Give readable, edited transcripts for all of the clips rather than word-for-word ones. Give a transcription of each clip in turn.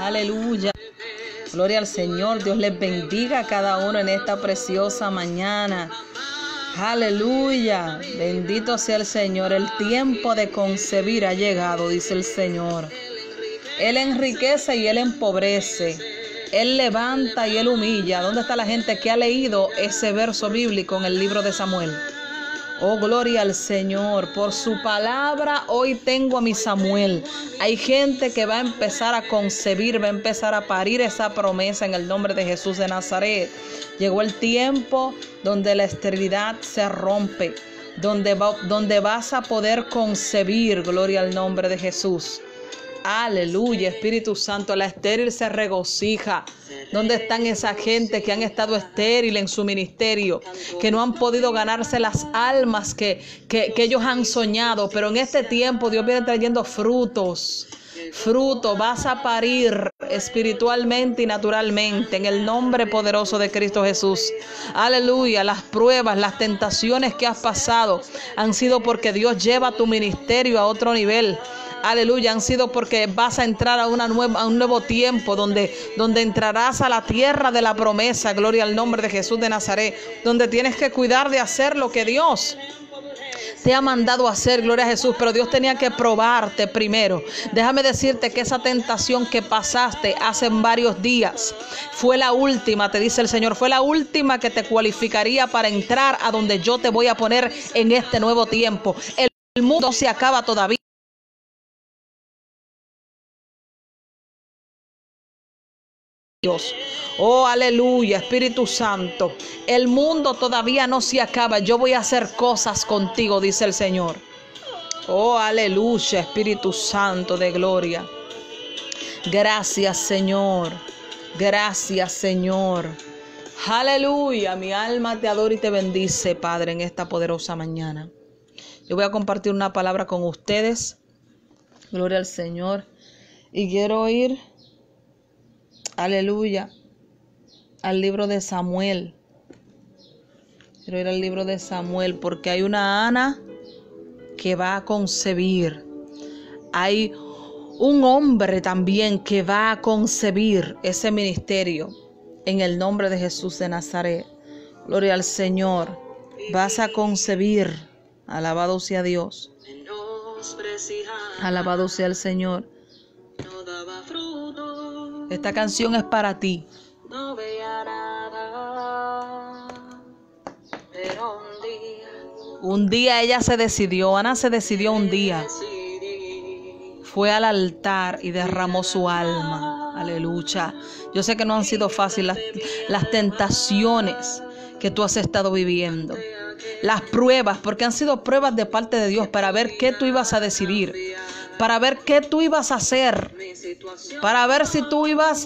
Aleluya. Gloria al Señor. Dios les bendiga a cada uno en esta preciosa mañana. Aleluya. Bendito sea el Señor. El tiempo de concebir ha llegado, dice el Señor. Él enriquece y Él empobrece. Él levanta y Él humilla. ¿Dónde está la gente que ha leído ese verso bíblico en el libro de Samuel? Oh, gloria al Señor. Por su palabra hoy tengo a mi Samuel. Hay gente que va a empezar a concebir, va a empezar a parir esa promesa en el nombre de Jesús de Nazaret. Llegó el tiempo donde la esterilidad se rompe, donde vas a poder concebir. Gloria al nombre de Jesús. Aleluya, Espíritu Santo. La estéril se regocija. ¿Dónde están esa gente que han estado estéril en su ministerio? Que no han podido ganarse las almas que ellos han soñado. Pero en este tiempo Dios viene trayendo frutos. Fruto, vas a parir espiritualmente y naturalmente en el nombre poderoso de Cristo Jesús. Aleluya. Las pruebas, las tentaciones que has pasado han sido porque Dios lleva tu ministerio a otro nivel. Aleluya, han sido porque vas a entrar a un nuevo tiempo donde entrarás a la tierra de la promesa. Gloria al nombre de Jesús de Nazaret, donde tienes que cuidar de hacer lo que Dios te ha mandado a hacer. Gloria a Jesús, pero Dios tenía que probarte primero. Déjame decirte que esa tentación que pasaste hace varios días fue la última, te dice el Señor, fue la última que te cualificaría para entrar a donde yo te voy a poner en este nuevo tiempo. El mundo se acaba todavía. Dios. Oh, aleluya, Espíritu Santo. El mundo todavía no se acaba. Yo voy a hacer cosas contigo, dice el Señor. Oh, aleluya, Espíritu Santo de gloria. Gracias, Señor. Gracias, Señor. Aleluya, mi alma te adora y te bendice, Padre, en esta poderosa mañana. Yo voy a compartir una palabra con ustedes. Gloria al Señor. Y quiero ir, aleluya, al libro de Samuel. Quiero ir al libro de Samuel porque hay una Ana que va a concebir. Hay un hombre también que va a concebir ese ministerio en el nombre de Jesús de Nazaret. Gloria al Señor. Vas a concebir. Alabado sea Dios. Alabado sea el Señor. Esta canción es para ti. Un día ella se decidió, Ana se decidió un día. Fue al altar y derramó su alma. Aleluya. Yo sé que no han sido fáciles las tentaciones que tú has estado viviendo. Las pruebas, porque han sido pruebas de parte de Dios para ver qué tú ibas a decidir. Para ver qué tú ibas a hacer, para ver si tú ibas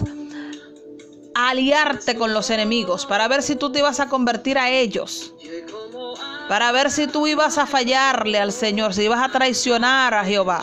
a aliarte con los enemigos, para ver si tú te ibas a convertir a ellos, para ver si tú ibas a fallarle al Señor, si ibas a traicionar a Jehová.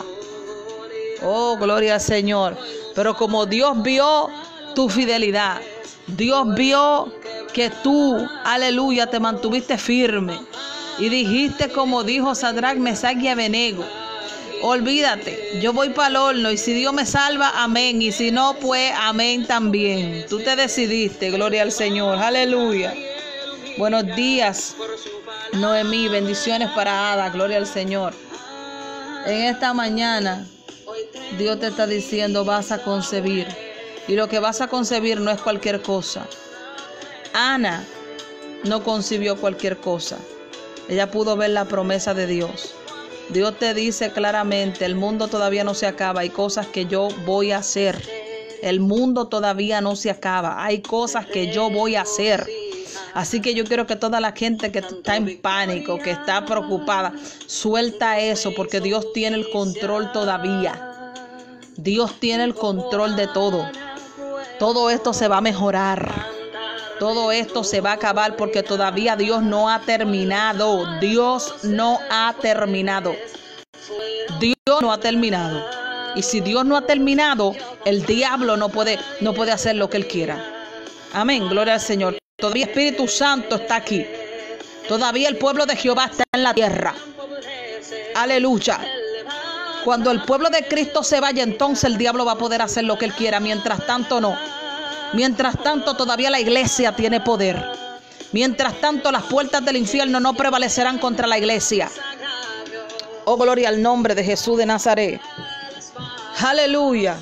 Oh, gloria al Señor. Pero como Dios vio tu fidelidad, Dios vio que tú, aleluya, te mantuviste firme y dijiste como dijo Sadrach, Mesach y Abednego: olvídate, yo voy para el horno y si Dios me salva, amén. Y si no, pues amén también. Tú te decidiste, gloria al Señor, aleluya. Buenos días, Noemí, bendiciones para Ada, gloria al Señor. En esta mañana, Dios te está diciendo, vas a concebir. Y lo que vas a concebir no es cualquier cosa. Ana no concibió cualquier cosa. Ella pudo ver la promesa de Dios. Dios te dice claramente, el mundo todavía no se acaba, hay cosas que yo voy a hacer. El mundo todavía no se acaba, hay cosas que yo voy a hacer. Así que yo quiero que toda la gente que está en pánico, que está preocupada, suelta eso, porque Dios tiene el control todavía. Dios tiene el control de todo. Todo esto se va a mejorar. Todo esto se va a acabar porque todavía Dios no ha terminado. Dios no ha terminado. Dios no ha terminado. Y si Dios no ha terminado, el diablo no puede hacer lo que él quiera. Amén. Gloria al Señor. Todavía el Espíritu Santo está aquí. Todavía el pueblo de Jehová está en la tierra. Aleluya. Cuando el pueblo de Cristo se vaya, entonces el diablo va a poder hacer lo que él quiera. Mientras tanto, no. Mientras tanto, todavía la iglesia tiene poder. Mientras tanto, las puertas del infierno no prevalecerán contra la iglesia. Oh, gloria al nombre de Jesús de Nazaret. Aleluya.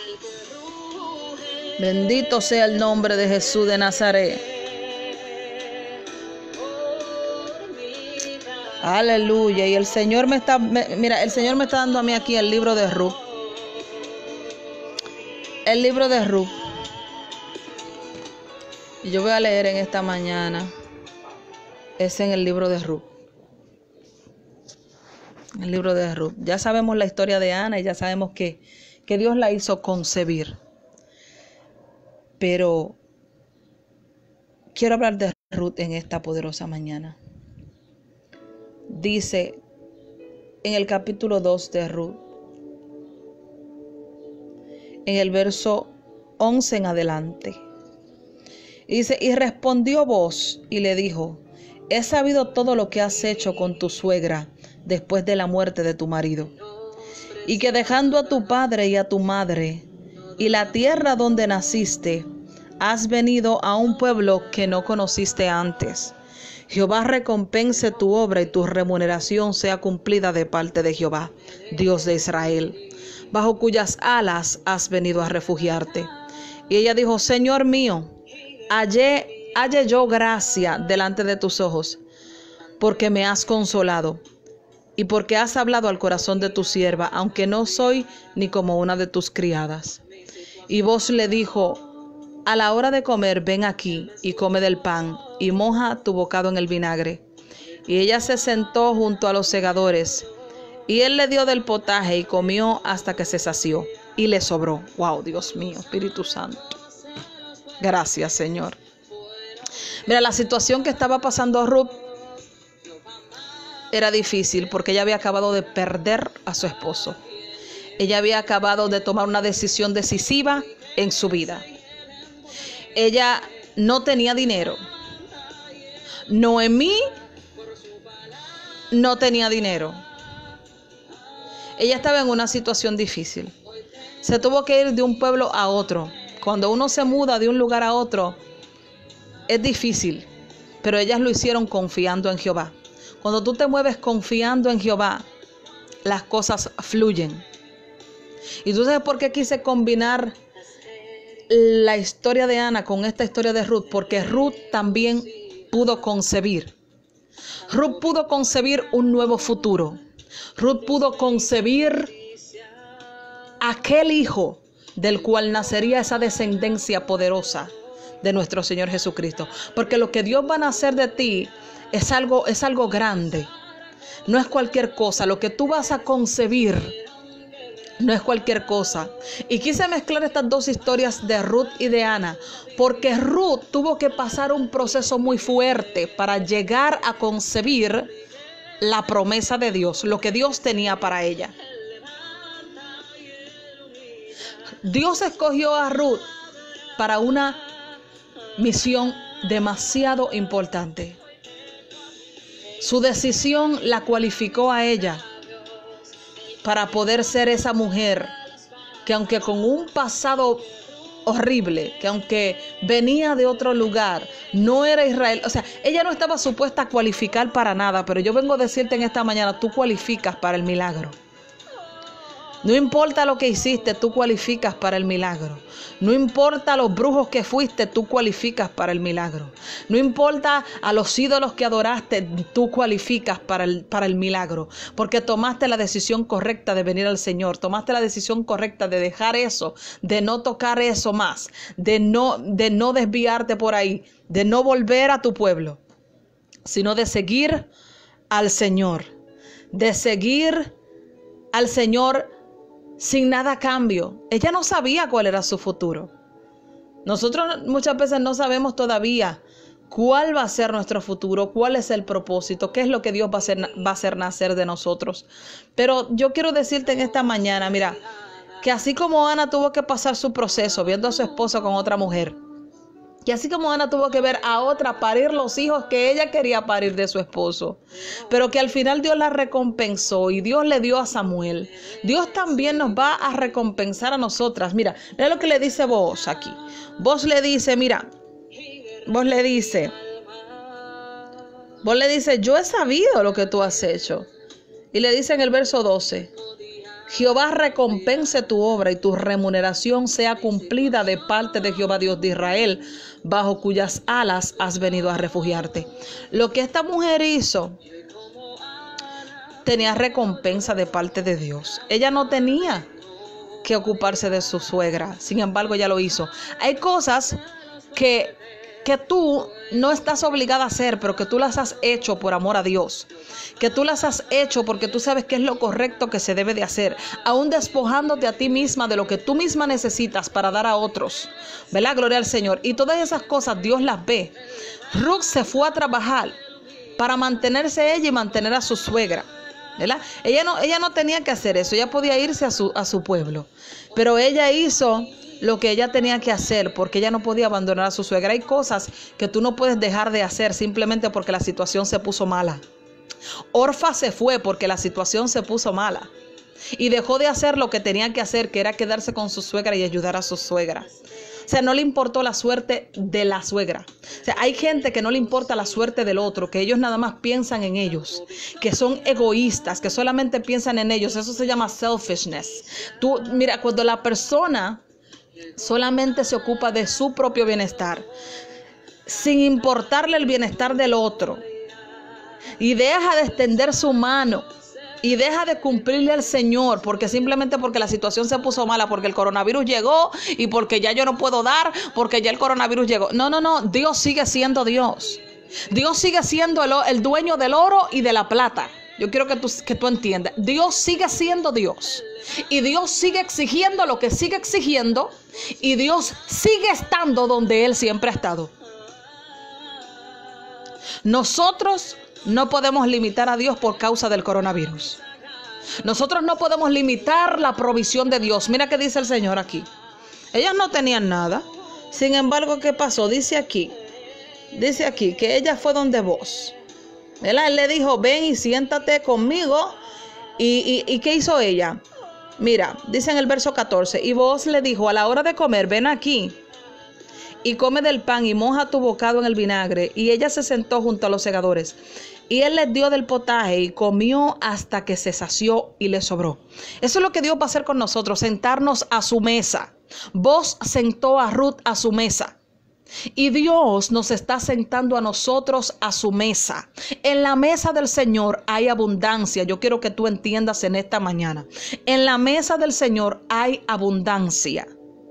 Bendito sea el nombre de Jesús de Nazaret. Aleluya. Y el Señor el Señor me está dando a mí aquí el libro de Ruth. El libro de Ruth. Y yo voy a leer en esta mañana. Es en el libro de Ruth. El libro de Ruth. Ya sabemos la historia de Ana y ya sabemos que Dios la hizo concebir. Pero quiero hablar de Ruth en esta poderosa mañana. Dice en el capítulo 2 de Ruth, en el verso 11 en adelante. Dice, y respondió Booz y le dijo, he sabido todo lo que has hecho con tu suegra después de la muerte de tu marido, y que dejando a tu padre y a tu madre y la tierra donde naciste, has venido a un pueblo que no conociste antes. Jehová recompense tu obra y tu remuneración sea cumplida de parte de Jehová, Dios de Israel, bajo cuyas alas has venido a refugiarte. Y ella dijo, Señor mío, halle yo gracia delante de tus ojos, porque me has consolado y porque has hablado al corazón de tu sierva, aunque no soy ni como una de tus criadas. Y Booz le dijo, a la hora de comer, ven aquí y come del pan y moja tu bocado en el vinagre. Y ella se sentó junto a los segadores y él le dio del potaje y comió hasta que se sació y le sobró. Wow, Dios mío, Espíritu Santo. Gracias, Señor. Mira, la situación que estaba pasando Ruth era difícil porque ella había acabado de perder a su esposo. Ella había acabado de tomar una decisión decisiva en su vida. Ella no tenía dinero. Noemí no tenía dinero. Ella estaba en una situación difícil. Se tuvo que ir de un pueblo a otro. Cuando uno se muda de un lugar a otro, es difícil, pero ellas lo hicieron confiando en Jehová. Cuando tú te mueves confiando en Jehová, las cosas fluyen. Y tú sabes por qué quise combinar la historia de Ana con esta historia de Ruth, porque Ruth también pudo concebir. Ruth pudo concebir un nuevo futuro. Ruth pudo concebir aquel hijo del cual nacería esa descendencia poderosa de nuestro Señor Jesucristo. Porque lo que Dios va a hacer de ti es algo grande. No es cualquier cosa. Lo que tú vas a concebir no es cualquier cosa. Y quise mezclar estas dos historias de Ruth y de Ana, porque Ruth tuvo que pasar un proceso muy fuerte para llegar a concebir la promesa de Dios, lo que Dios tenía para ella. Dios escogió a Ruth para una misión demasiado importante. Su decisión la cualificó a ella para poder ser esa mujer que, aunque con un pasado horrible, que aunque venía de otro lugar, no era Israel, o sea, ella no estaba supuesta a cualificar para nada, pero yo vengo a decirte en esta mañana, tú cualificas para el milagro. No importa lo que hiciste, tú cualificas para el milagro. No importa los brujos que fuiste, tú cualificas para el milagro. No importa a los ídolos que adoraste, tú cualificas para el milagro. Porque tomaste la decisión correcta de venir al Señor. Tomaste la decisión correcta de dejar eso, de no tocar eso más, de no desviarte por ahí, de no volver a tu pueblo, sino de seguir al Señor. De seguir al Señor sin nada a cambio. Ella no sabía cuál era su futuro. Nosotros muchas veces no sabemos todavía cuál va a ser nuestro futuro, cuál es el propósito, qué es lo que Dios va a hacer nacer de nosotros. Pero yo quiero decirte en esta mañana, mira, que así como Ana tuvo que pasar su proceso viendo a su esposo con otra mujer, Y así como Ana tuvo que ver a otra parir los hijos que ella quería parir de su esposo, pero que al final Dios la recompensó y Dios le dio a Samuel, Dios también nos va a recompensar a nosotras. Mira, mira lo que le dice Booz aquí. Booz le dice, mira, Booz le dice, yo he sabido lo que tú has hecho. Y le dice en el verso 12, Jehová recompense tu obra y tu remuneración sea cumplida de parte de Jehová Dios de Israel, bajo cuyas alas has venido a refugiarte. Lo que esta mujer hizo tenía recompensa de parte de Dios. Ella no tenía que ocuparse de su suegra, sin embargo ella lo hizo. Hay cosas que tú no estás obligada a hacer, pero que tú las has hecho por amor a Dios, que tú las has hecho porque tú sabes que es lo correcto que se debe de hacer, aún despojándote a ti misma de lo que tú misma necesitas para dar a otros, ¿verdad? Gloria al Señor. Y todas esas cosas Dios las ve. Ruth se fue a trabajar para mantenerse ella y mantener a su suegra, ¿verdad? Ella no tenía que hacer eso, ella podía irse a su pueblo, pero ella hizo lo que ella tenía que hacer porque ella no podía abandonar a su suegra. Hay cosas que tú no puedes dejar de hacer simplemente porque la situación se puso mala. Orfa se fue porque la situación se puso mala y dejó de hacer lo que tenía que hacer, que era quedarse con su suegra y ayudar a su suegra. O sea, no le importó la suerte de la suegra. O sea, hay gente que no le importa la suerte del otro, que ellos nada más piensan en ellos, que son egoístas, que solamente piensan en ellos. Eso se llama selfishness. Tú, mira, cuando la persona solamente se ocupa de su propio bienestar, sin importarle el bienestar del otro, y deja de extender su mano y deja de cumplirle al Señor simplemente porque la situación se puso mala, porque el coronavirus llegó y porque ya yo no puedo dar, porque ya el coronavirus llegó. No, Dios sigue siendo Dios. Dios sigue siendo el dueño del oro y de la plata. Yo quiero que tú entiendas. Dios sigue siendo Dios. Y Dios sigue exigiendo lo que sigue exigiendo. Y Dios sigue estando donde Él siempre ha estado. Nosotros no podemos limitar a Dios por causa del coronavirus. Nosotros no podemos limitar la provisión de Dios. Mira qué dice el Señor aquí. Ellas no tenían nada. Sin embargo, ¿qué pasó? Dice aquí que ella fue donde Booz. Él le dijo, ven y siéntate conmigo. ¿Y qué hizo ella? Mira, dice en el verso 14, y Booz le dijo, a la hora de comer, ven aquí y come del pan y moja tu bocado en el vinagre. Y ella se sentó junto a los segadores. Y él les dio del potaje y comió hasta que se sació y le sobró. Eso es lo que Dios va a hacer con nosotros, sentarnos a su mesa. Booz sentó a Ruth a su mesa. Y Dios nos está sentando a nosotros a su mesa. En la mesa del Señor hay abundancia. Yo quiero que tú entiendas en esta mañana. En la mesa del Señor hay abundancia.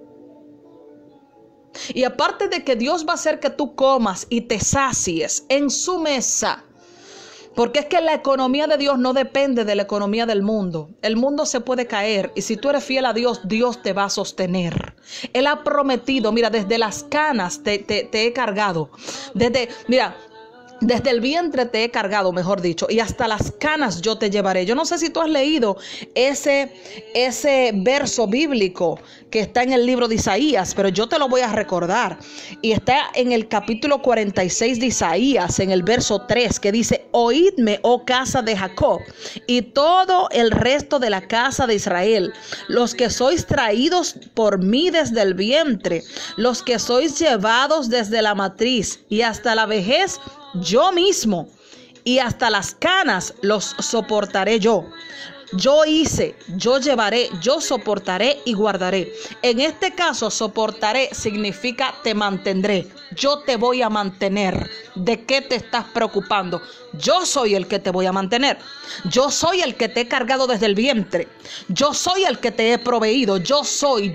Y aparte de que Dios va a hacer que tú comas y te sacies en su mesa, porque es que la economía de Dios no depende de la economía del mundo. El mundo se puede caer y si tú eres fiel a Dios, Dios te va a sostener. Él ha prometido, mira, desde las canas te he cargado. Desde el vientre te he cargado, mejor dicho, y hasta las canas yo te llevaré. Yo no sé si tú has leído ese verso bíblico que está en el libro de Isaías, pero yo te lo voy a recordar. Y está en el capítulo 46 de Isaías, en el verso 3, que dice, oídme, oh casa de Jacob, y todo el resto de la casa de Israel, los que sois traídos por mí desde el vientre, los que sois llevados desde la matriz y hasta la vejez, yo mismo, y hasta las canas los soportaré yo. Yo hice, yo llevaré, yo soportaré y guardaré. En este caso, soportaré significa te mantendré. Yo te voy a mantener. ¿De qué te estás preocupando? Yo soy el que te voy a mantener. Yo soy el que te he cargado desde el vientre. Yo soy el que te he proveído. Yo soy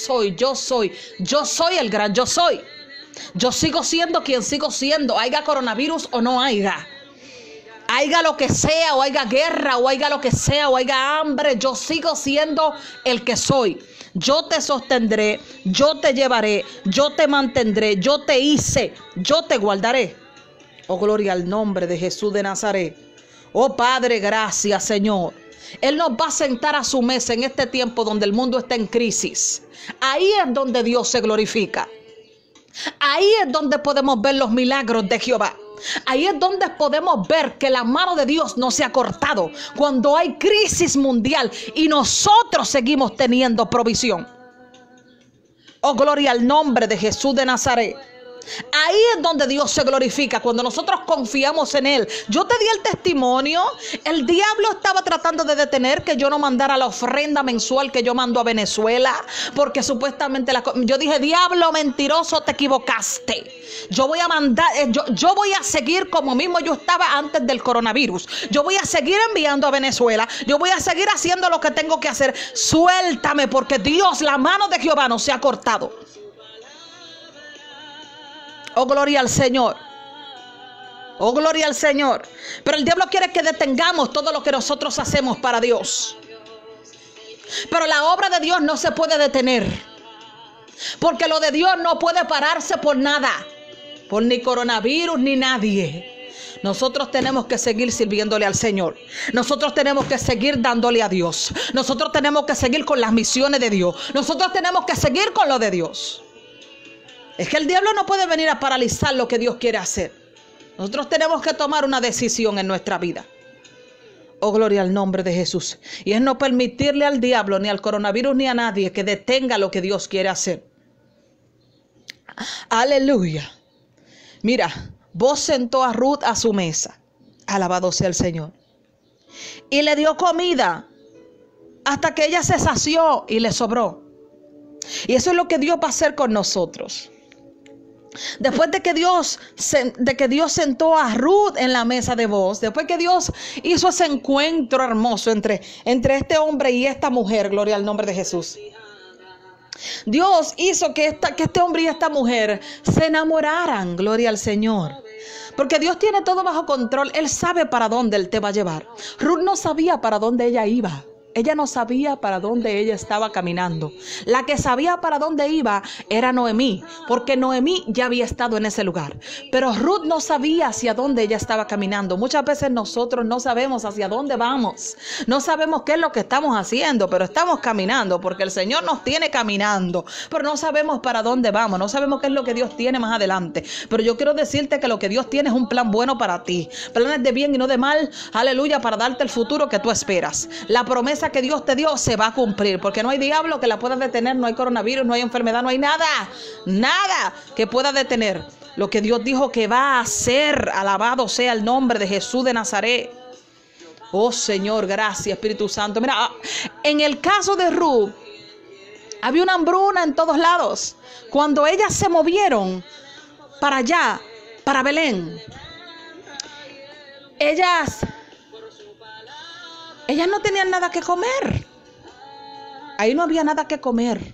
el gran yo soy. Yo sigo siendo quien sigo siendo, haya coronavirus o no haya. Haya lo que sea, o haya guerra, o haya lo que sea, o haya hambre, yo sigo siendo el que soy. Yo te sostendré, yo te llevaré, yo te mantendré, yo te hice, yo te guardaré. Oh, gloria al nombre de Jesús de Nazaret. Oh, Padre, gracias, Señor. Él nos va a sentar a su mesa en este tiempo donde el mundo está en crisis. Ahí es donde Dios se glorifica. Ahí es donde podemos ver los milagros de Jehová. Ahí es donde podemos ver que la mano de Dios no se ha cortado cuando hay crisis mundial y nosotros seguimos teniendo provisión. Oh, gloria al nombre de Jesús de Nazaret. Ahí es donde Dios se glorifica, cuando nosotros confiamos en Él. Yo te di el testimonio. El diablo estaba tratando de detener que yo no mandara la ofrenda mensual que yo mando a Venezuela, porque supuestamente yo dije: diablo mentiroso, te equivocaste. Yo voy a mandar, yo voy a seguir como mismo yo estaba antes del coronavirus. Yo voy a seguir enviando a Venezuela. Yo voy a seguir haciendo lo que tengo que hacer. Suéltame, porque Dios, la mano de Jehová no se ha cortado. Oh, gloria al Señor. Oh, gloria al Señor. Pero el diablo quiere que detengamos todo lo que nosotros hacemos para Dios. Pero la obra de Dios no se puede detener. Porque lo de Dios no puede pararse por nada. Por ni coronavirus ni nadie. Nosotros tenemos que seguir sirviéndole al Señor. Nosotros tenemos que seguir dándole a Dios. Nosotros tenemos que seguir con las misiones de Dios. Nosotros tenemos que seguir con lo de Dios. Es que el diablo no puede venir a paralizar lo que Dios quiere hacer. Nosotros tenemos que tomar una decisión en nuestra vida. Oh, gloria al nombre de Jesús. Y es no permitirle al diablo, ni al coronavirus, ni a nadie que detenga lo que Dios quiere hacer. Aleluya. Mira, Boaz sentó a Ruth a su mesa. Alabado sea el Señor. Y le dio comida hasta que ella se sació y le sobró. Y eso es lo que Dios va a hacer con nosotros. Después de que Dios sentó a Ruth en la mesa de Boaz, después que Dios hizo ese encuentro hermoso entre este hombre y esta mujer, gloria al nombre de Jesús. Dios hizo que este hombre y esta mujer se enamoraran, gloria al Señor. Porque Dios tiene todo bajo control. Él sabe para dónde Él te va a llevar. Ruth no sabía para dónde ella iba. Ella no sabía para dónde ella estaba caminando. La que sabía para dónde iba era Noemí, porque Noemí ya había estado en ese lugar. Pero Ruth no sabía hacia dónde ella estaba caminando. Muchas veces nosotros no sabemos hacia dónde vamos. No sabemos qué es lo que estamos haciendo, pero estamos caminando porque el Señor nos tiene caminando. Pero no sabemos para dónde vamos, no sabemos qué es lo que Dios tiene más adelante. Pero yo quiero decirte que lo que Dios tiene es un plan bueno para ti. Planes de bien y no de mal, aleluya, para darte el futuro que tú esperas. La promesa que Dios te dio se va a cumplir, porque no hay diablo que la pueda detener, no hay coronavirus, no hay enfermedad, no hay nada que pueda detener lo que Dios dijo que va a hacer. Alabado sea el nombre de Jesús de Nazaret. Oh Señor, gracias Espíritu Santo. Mira, en el caso de Ruth había una hambruna en todos lados. Cuando ellas se movieron para allá, para Belén, ellas no tenían nada que comer. Ahí no había nada que comer.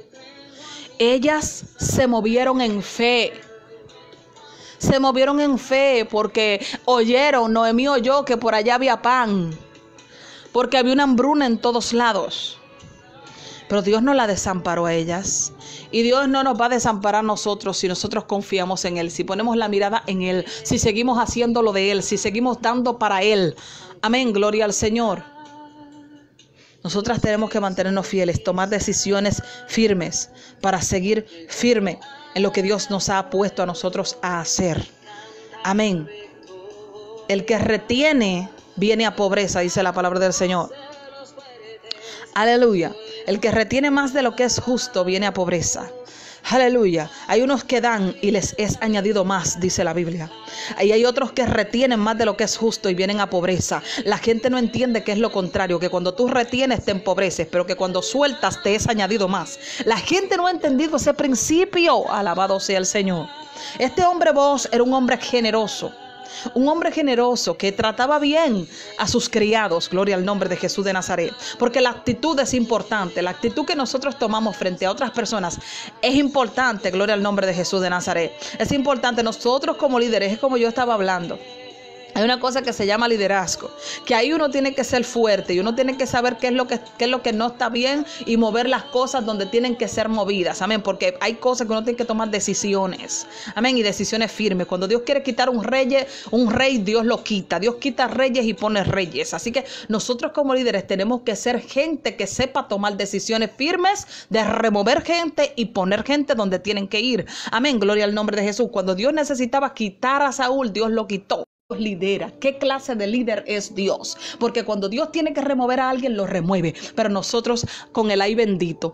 Ellas se movieron en fe. Se movieron en fe porque oyeron, Noemí oyó que por allá había pan. Porque había una hambruna en todos lados. Pero Dios no la desamparó a ellas. Y Dios no nos va a desamparar a nosotros si nosotros confiamos en Él, si ponemos la mirada en Él, si seguimos haciendo lo de Él, si seguimos dando para Él. Amén, gloria al Señor. Nosotras tenemos que mantenernos fieles, tomar decisiones firmes para seguir firme en lo que Dios nos ha puesto a nosotros a hacer. Amén. El que retiene viene a pobreza, dice la palabra del Señor. Aleluya. El que retiene más de lo que es justo viene a pobreza. Aleluya. Hay unos que dan y les es añadido más, dice la Biblia. Y hay otros que retienen más de lo que es justo y vienen a pobreza. La gente no entiende que es lo contrario, que cuando tú retienes te empobreces, pero que cuando sueltas te es añadido más. La gente no ha entendido ese principio. Alabado sea el Señor. Este hombre Boaz era un hombre generoso. Un hombre generoso que trataba bien a sus criados, gloria al nombre de Jesús de Nazaret, porque la actitud es importante, la actitud que nosotros tomamos frente a otras personas es importante, gloria al nombre de Jesús de Nazaret. Es importante, nosotros como líderes, es como yo estaba hablando. Hay una cosa que se llama liderazgo, que ahí uno tiene que ser fuerte y uno tiene que saber qué es lo que no está bien y mover las cosas donde tienen que ser movidas. Amén, porque hay cosas que uno tiene que tomar decisiones. Amén, y decisiones firmes. Cuando Dios quiere quitar un rey, Dios lo quita. Dios quita reyes y pone reyes. Así que nosotros como líderes tenemos que ser gente que sepa tomar decisiones firmes, de remover gente y poner gente donde tienen que ir. Amén, gloria al nombre de Jesús. Cuando Dios necesitaba quitar a Saúl, Dios lo quitó. Lidera. ¿Qué clase de líder es Dios? Porque cuando Dios tiene que remover a alguien, lo remueve. Pero nosotros con el ay bendito,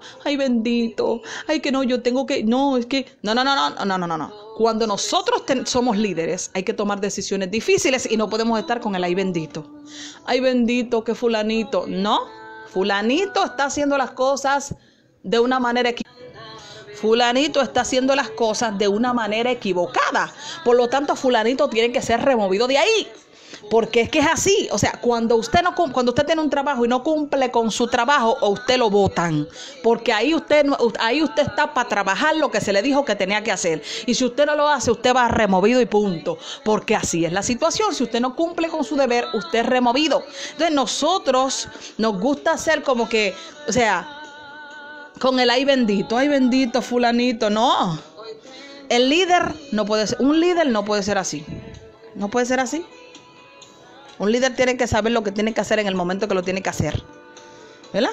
ay que no, yo tengo que, no, es que, no. Cuando nosotros somos líderes, hay que tomar decisiones difíciles y no podemos estar con el ay bendito. Ay bendito que fulanito. No, fulanito está haciendo las cosas de una manera equivocada. Fulanito está haciendo las cosas de una manera equivocada. Por lo tanto, fulanito tiene que ser removido de ahí. Porque es que es así. O sea, cuando usted tiene un trabajo y no cumple con su trabajo, o usted lo botan. Porque ahí usted está para trabajar lo que se le dijo que tenía que hacer. Y si usted no lo hace, usted va removido y punto. Porque así es la situación. Si usted no cumple con su deber, usted es removido. Entonces nosotros nos gusta hacer como que, o sea, con el ay bendito fulanito, no. El líder no puede ser, un líder no puede ser así. No puede ser así. Un líder tiene que saber lo que tiene que hacer en el momento que lo tiene que hacer. ¿Verdad?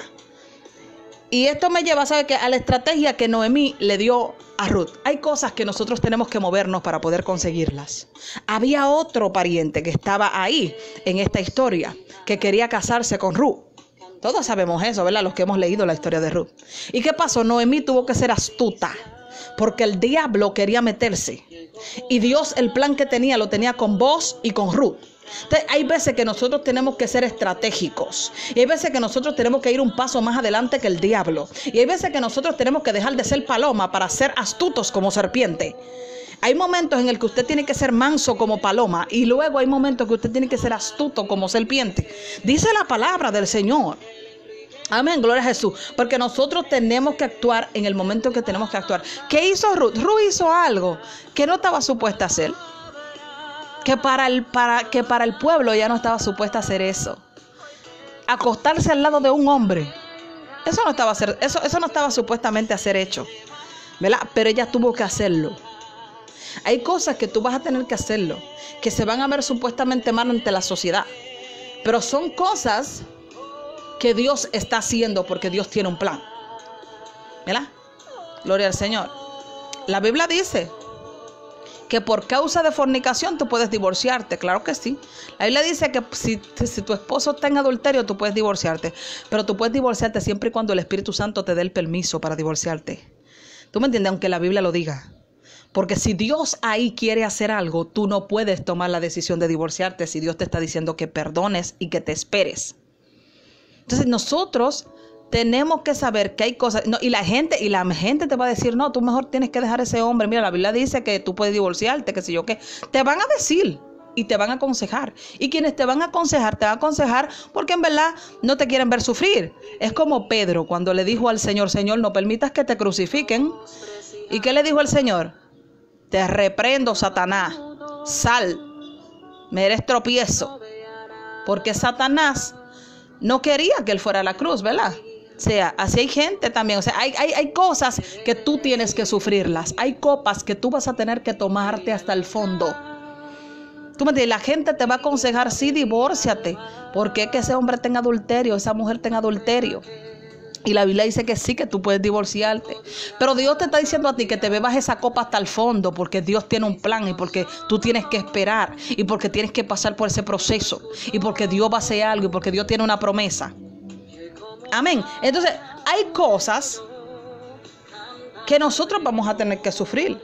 Y esto me lleva, ¿sabe qué? A la estrategia que Noemí le dio a Ruth. Hay cosas que nosotros tenemos que movernos para poder conseguirlas. Había otro pariente que estaba ahí en esta historia, que quería casarse con Ruth. Todos sabemos eso, ¿verdad? Los que hemos leído la historia de Ruth. ¿Y qué pasó? Noemí tuvo que ser astuta, porque el diablo quería meterse. Y Dios, el plan que tenía, lo tenía con vos y con Ruth. Entonces, hay veces que nosotros tenemos que ser estratégicos. Y hay veces que nosotros tenemos que ir un paso más adelante que el diablo. Y hay veces que nosotros tenemos que dejar de ser paloma para ser astutos como serpiente. Hay momentos en el que usted tiene que ser manso como paloma y luego hay momentos que usted tiene que ser astuto como serpiente. Dice la palabra del Señor. Amén, gloria a Jesús. Porque nosotros tenemos que actuar en el momento que tenemos que actuar. ¿Qué hizo Ruth? Ruth hizo algo que no estaba supuesta a hacer. Que para el pueblo ya no estaba supuesta a hacer eso. Acostarse al lado de un hombre. Eso no estaba supuestamente a ser hecho. ¿Verdad? Pero ella tuvo que hacerlo. Hay cosas que tú vas a tener que hacerlo, que se van a ver supuestamente mal ante la sociedad. Pero son cosas que Dios está haciendo porque Dios tiene un plan. ¿Verdad? Gloria al Señor. La Biblia dice que por causa de fornicación tú puedes divorciarte. Claro que sí. La Biblia dice que si tu esposo está en adulterio, tú puedes divorciarte. Pero tú puedes divorciarte siempre y cuando el Espíritu Santo te dé el permiso para divorciarte. ¿Tú me entiendes? Aunque la Biblia lo diga. Porque si Dios ahí quiere hacer algo, tú no puedes tomar la decisión de divorciarte si Dios te está diciendo que perdones y que te esperes. Entonces nosotros tenemos que saber que hay cosas, no, y la gente te va a decir, no, tú mejor tienes que dejar a ese hombre. Mira, la Biblia dice que tú puedes divorciarte, que sé yo qué. Te van a decir y te van a aconsejar. Y quienes te van a aconsejar porque en verdad no te quieren ver sufrir. Es como Pedro cuando le dijo al Señor, Señor, no permitas que te crucifiquen. ¿Y qué le dijo el Señor? Te reprendo, Satanás, sal, me eres tropiezo. Porque Satanás no quería que él fuera a la cruz, ¿verdad? O sea, así hay gente también. O sea, hay cosas que tú tienes que sufrirlas. Hay copas que tú vas a tener que tomarte hasta el fondo. Tú me dices, la gente te va a aconsejar, sí, divórciate. Porque es que ese hombre tenga adulterio, esa mujer tenga adulterio. Y la Biblia dice que sí, que tú puedes divorciarte. Pero Dios te está diciendo a ti que te bebas esa copa hasta el fondo, porque Dios tiene un plan y porque tú tienes que esperar y porque tienes que pasar por ese proceso y porque Dios va a hacer algo y porque Dios tiene una promesa. Amén. Entonces, hay cosas que nosotros vamos a tener que sufrir.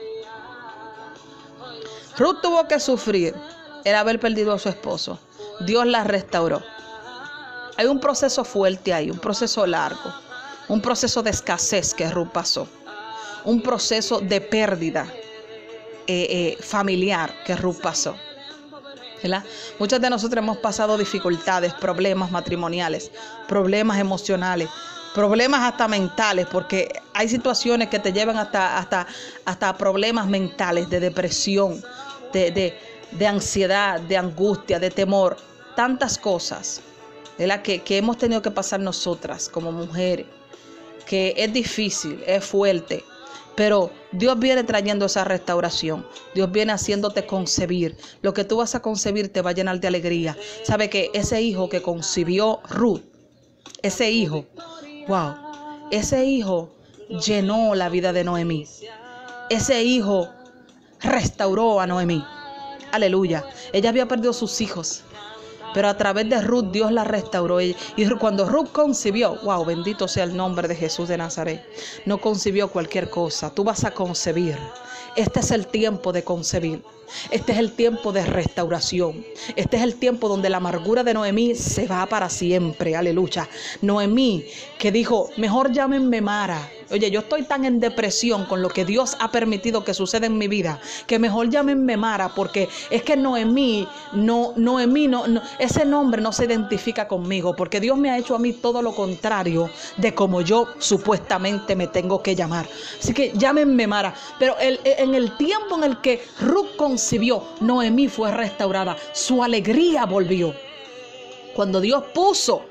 Ruth tuvo que sufrir el haber perdido a su esposo. Dios la restauró. Hay un proceso fuerte ahí, un proceso largo. Un proceso de escasez que Ruth pasó. Un proceso de pérdida familiar que Ruth pasó. ¿Verdad? Muchos de nosotros hemos pasado dificultades, problemas matrimoniales, problemas emocionales, problemas hasta mentales, porque hay situaciones que te llevan hasta problemas mentales, de depresión, de ansiedad, de angustia, de temor, tantas cosas, ¿verdad? Que hemos tenido que pasar nosotras como mujeres, que es difícil, es fuerte, pero Dios viene trayendo esa restauración. Dios viene haciéndote concebir. Lo que tú vas a concebir te va a llenar de alegría. ¿Sabe que ese hijo que concibió Ruth, ese hijo, wow, ese hijo llenó la vida de Noemí? Ese hijo restauró a Noemí. Aleluya. Ella había perdido sus hijos, pero a través de Ruth Dios la restauró. Y cuando Ruth concibió, wow, bendito sea el nombre de Jesús de Nazaret, no concibió cualquier cosa. Tú vas a concebir. Este es el tiempo de concebir. Este es el tiempo de restauración. Este es el tiempo donde la amargura de Noemí se va para siempre. Aleluya. Noemí que dijo, mejor llámenme Mara. Oye, yo estoy tan en depresión con lo que Dios ha permitido que suceda en mi vida, que mejor llámenme Mara, porque es que Noemí, ese nombre no se identifica conmigo, porque Dios me ha hecho a mí todo lo contrario de como yo supuestamente me tengo que llamar. Así que llámenme Mara. Pero en el tiempo en el que Ruth concibió, Noemí fue restaurada. Su alegría volvió. Cuando Dios puso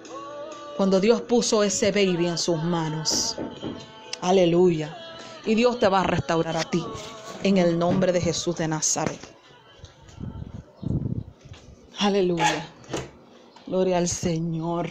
ese baby en sus manos. Aleluya. Y Dios te va a restaurar a ti en el nombre de Jesús de Nazaret. Aleluya. Gloria al Señor.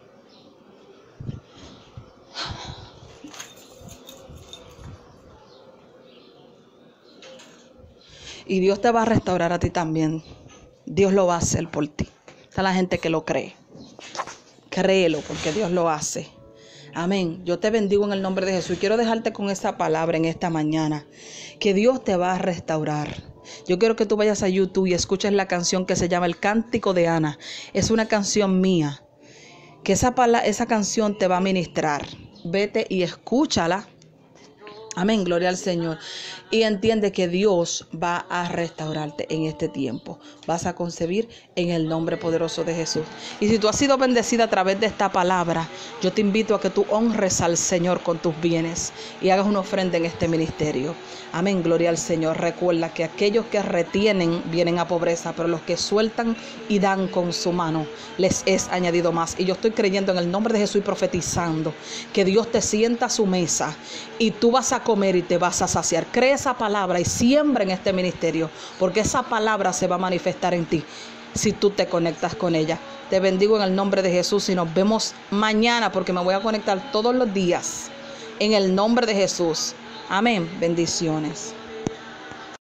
Y Dios te va a restaurar a ti también. Dios lo va a hacer por ti. Está la gente que lo cree. Créelo, porque Dios lo hace. Amén. Yo te bendigo en el nombre de Jesús. Y quiero dejarte con esa palabra en esta mañana, que Dios te va a restaurar. Yo quiero que tú vayas a YouTube y escuches la canción que se llama El Cántico de Ana. Es una canción mía, que esa canción te va a ministrar. Vete y escúchala. Amén, gloria al Señor. Y entiende que Dios va a restaurarte en este tiempo. Vas a concebir en el nombre poderoso de Jesús. Y si tú has sido bendecida a través de esta palabra, yo te invito a que tú honres al Señor con tus bienes y hagas una ofrenda en este ministerio. Amén, gloria al Señor. Recuerda que aquellos que retienen vienen a pobreza, pero los que sueltan y dan con su mano les es añadido más. Y yo estoy creyendo en el nombre de Jesús y profetizando que Dios te sienta a su mesa y tú vas a comer y te vas a saciar. Cree esa palabra y siembra en este ministerio, porque esa palabra se va a manifestar en ti si tú te conectas con ella. Te bendigo en el nombre de Jesús y nos vemos mañana, porque me voy a conectar todos los días en el nombre de Jesús. Amén. Bendiciones.